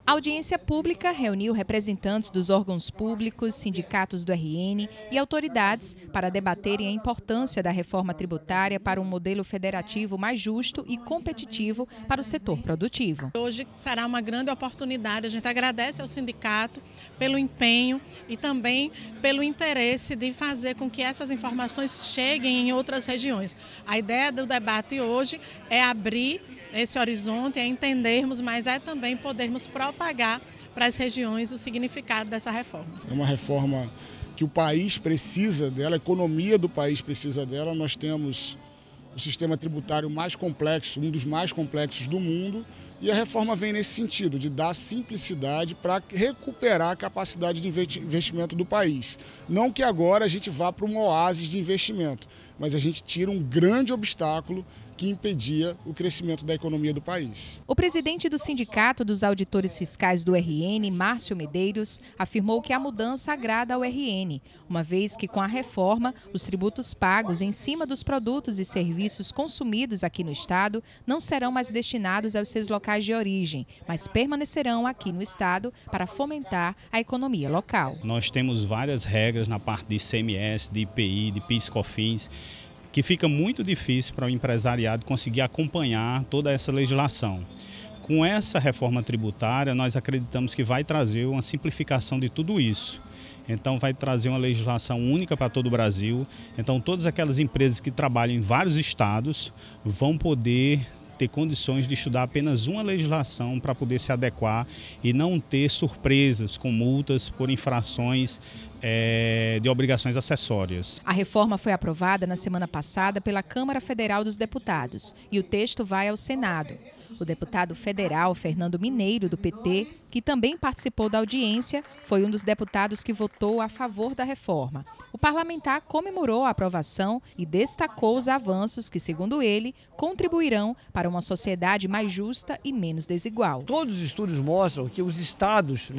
A audiência pública reuniu representantes dos órgãos públicos, sindicatos do RN e autoridades para debaterem a importância da reforma tributária para um modelo federativo mais justo e competitivo para o setor produtivo. Hoje será uma grande oportunidade. A gente agradece ao sindicato pelo empenho e também pelo interesse de fazer com que essas informações cheguem em outras regiões. A ideia do debate hoje é abrir esse horizonte, é entendermos, mas é também podermos propagar para as regiões o significado dessa reforma. É uma reforma que o país precisa dela, a economia do país precisa dela. Nós temos o sistema tributário mais complexo, um dos mais complexos do mundo, e a reforma vem nesse sentido, de dar simplicidade para recuperar a capacidade de investimento do país. Não que agora a gente vá para um oásis de investimento, mas a gente tira um grande obstáculo que impedia o crescimento da economia do país. O presidente do Sindicato dos Auditores Fiscais do RN, Márcio Medeiros, afirmou que a mudança agrada ao RN, uma vez que com a reforma, os tributos pagos em cima dos produtos e serviços consumidos aqui no estado não serão mais destinados aos seus locais de origem, mas permanecerão aqui no estado para fomentar a economia local. Nós temos várias regras na parte de ICMS, de IPI, de PIS/COFINS, que fica muito difícil para o empresariado conseguir acompanhar toda essa legislação. Com essa reforma tributária, nós acreditamos que vai trazer uma simplificação de tudo isso. Então vai trazer uma legislação única para todo o Brasil. Então todas aquelas empresas que trabalham em vários estados vão poder ter condições de estudar apenas uma legislação para poder se adequar e não ter surpresas com multas por infrações de obrigações acessórias. A reforma foi aprovada na semana passada pela Câmara Federal dos Deputados e o texto vai ao Senado. O deputado federal Fernando Mineiro, do PT, que também participou da audiência, foi um dos deputados que votou a favor da reforma. O parlamentar comemorou a aprovação e destacou os avanços que, segundo ele, contribuirão para uma sociedade mais justa e menos desigual. Todos os estudos mostram que os estados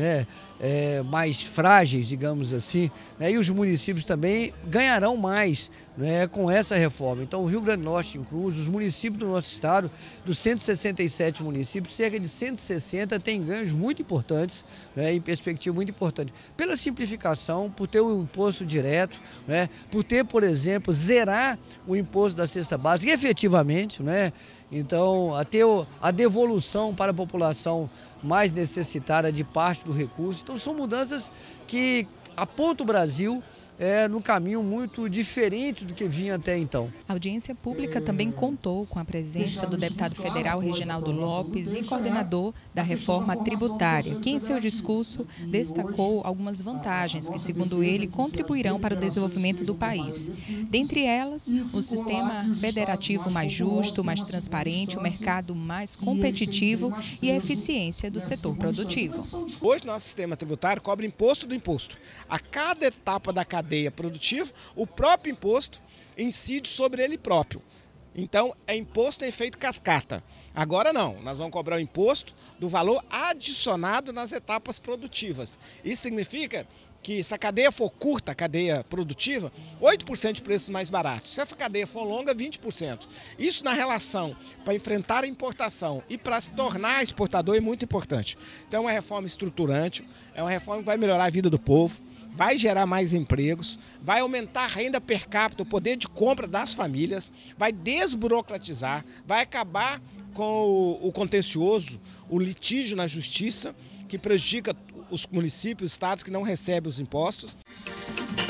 mais frágeis, digamos assim, e os municípios também ganharão mais com essa reforma. Então, o Rio Grande do Norte incluso, os municípios do nosso estado, dos 167 municípios, cerca de 160 têm ganhos muito importantes, em perspectiva muito importante. Pela simplificação, por ter um imposto direto, por ter, por exemplo, zerar o imposto da cesta básica efetivamente, então a devolução para a população mais necessitada de parte do recurso. Então são mudanças que apontam o Brasil no caminho muito diferente do que vinha até então. A audiência pública também contou com a presença do deputado federal Reginaldo Lopes e coordenador da reforma tributária, que em seu discurso destacou algumas vantagens que, segundo ele, contribuirão para o desenvolvimento do país. Dentre elas, um sistema federativo mais justo, mais transparente, um mercado mais competitivo e a eficiência do setor produtivo. Hoje, nosso sistema tributário cobra imposto do imposto. A cada etapa da cadeia produtiva, o próprio imposto incide sobre ele próprio. Então, é imposto em efeito cascata. Agora não, nós vamos cobrar o imposto do valor adicionado nas etapas produtivas. Isso significa que se a cadeia for curta, a cadeia produtiva, 8% de preços mais baratos. Se a cadeia for longa, 20%. Isso na relação para enfrentar a importação e para se tornar exportador é muito importante. Então é uma reforma estruturante, é uma reforma que vai melhorar a vida do povo, vai gerar mais empregos, vai aumentar a renda per capita, o poder de compra das famílias, vai desburocratizar, vai acabar com o contencioso, o litígio na justiça, que prejudica os municípios, estados que não recebem os impostos.